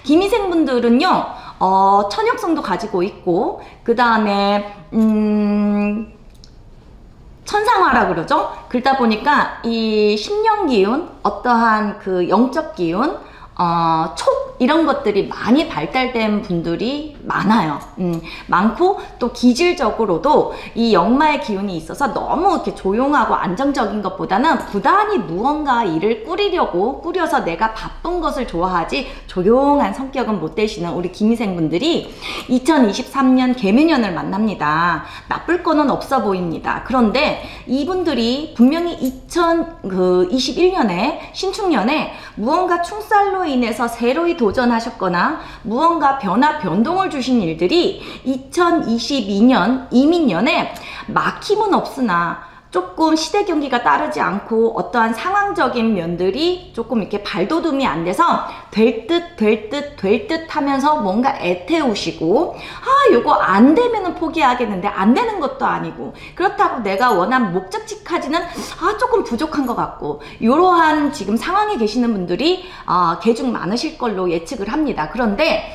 김희생분들은요, 천역성도 가지고 있고, 그 다음에, 천상화라 그러죠? 그러다 보니까 이 신령 기운, 어떠한 그 영적 기운, 촉 이런 것들이 많이 발달된 분들이 많아요. 많고 또 기질적으로도 이 역마의 기운이 있어서 너무 이렇게 조용하고 안정적인 것보다는 부단히 무언가 일을 꾸려서 내가 바쁜 것을 좋아하지 조용한 성격은 못 되시는 우리 김희생 분들이 2023년 개묘년을 만납니다. 나쁠 거는 없어 보입니다. 그런데 이분들이 분명히 2021년에 신축년에 무언가 충살로 인해서 새로이 도전하셨거나 무언가 변동을 주신 일들이 2022년 이민년에 막힘은 없으나 조금 시대 경기가 따르지 않고 어떠한 상황적인 면들이 조금 이렇게 발돋움이 안 돼서 될 듯 하면서 뭔가 애태우시고 요거 안 되면은 포기하겠는데 안 되는 것도 아니고 그렇다고 내가 원한 목적지까지는 조금 부족한 것 같고 이러한 지금 상황에 계시는 분들이 개중 많으실 걸로 예측을 합니다. 그런데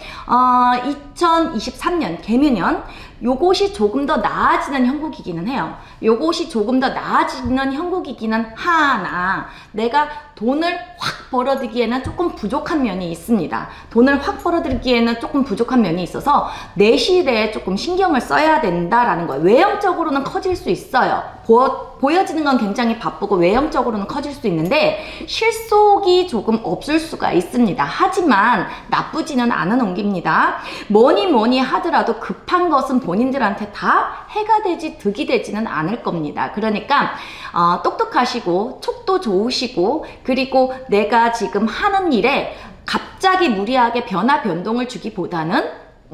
2023년 개묘년 요것이 조금 더 나아지는 형국이기는 해요. 요것이 조금 더 나아지는 형국이기는 하나 내가 돈을 확 벌어들기에는 조금 부족한 면이 있습니다. 돈을 확 벌어들기에는 조금 부족한 면이 있어서 내실에 조금 신경을 써야 된다라는 거예요. 외형적으로는 커질 수 있어요. 보여지는 건 굉장히 바쁘고 외형적으로는 커질 수 있는데 실속이 조금 없을 수가 있습니다. 하지만 나쁘지는 않은 운기입니다. 뭐니 하더라도 급한 것은 본인들한테 다 해가 되지 득이 되지는 않을 겁니다. 그러니까 똑똑하시고 촉도 좋으시고 그리고 내가 지금 하는 일에 갑자기 무리하게 변동을 주기보다는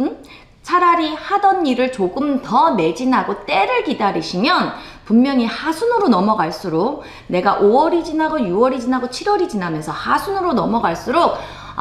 차라리 하던 일을 조금 더 매진하고 때를 기다리시면 분명히 하순으로 넘어갈수록 내가 5월이 지나고 6월이 지나고 7월이 지나면서 하순으로 넘어갈수록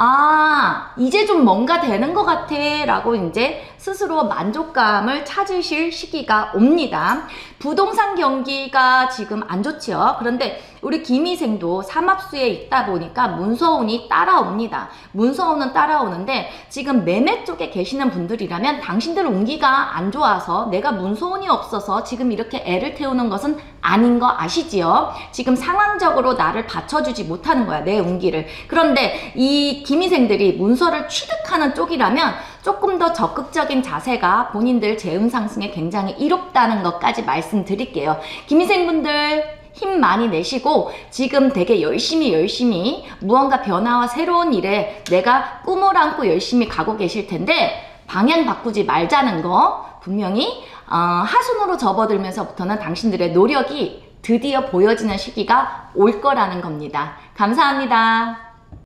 이제 좀 뭔가 되는 것 같아 라고 이제 스스로 만족감을 찾으실 시기가 옵니다. 부동산 경기가 지금 안 좋지요. 그런데 우리 김희생도 삼합수에 있다 보니까 문서운이 따라옵니다. 문서운은 따라오는데 지금 매매 쪽에 계시는 분들이라면 당신들 운기가 안 좋아서 내가 문서운이 없어서 지금 이렇게 애를 태우는 것은 아닌 거 아시지요? 지금 상황적으로 나를 받쳐주지 못하는 거야, 내 운기를. 그런데 이 김희생들이 문서를 취득하는 쪽이라면 조금 더 적극적인 자세가 본인들 재운 상승에 굉장히 이롭다는 것까지 말씀드릴게요. 김희생분들 힘 많이 내시고 지금 되게 열심히 무언가 변화와 새로운 일에 내가 꿈을 안고 열심히 가고 계실 텐데 방향 바꾸지 말자는 거 분명히 하순으로 접어들면서부터는 당신들의 노력이 드디어 보여지는 시기가 올 거라는 겁니다. 감사합니다.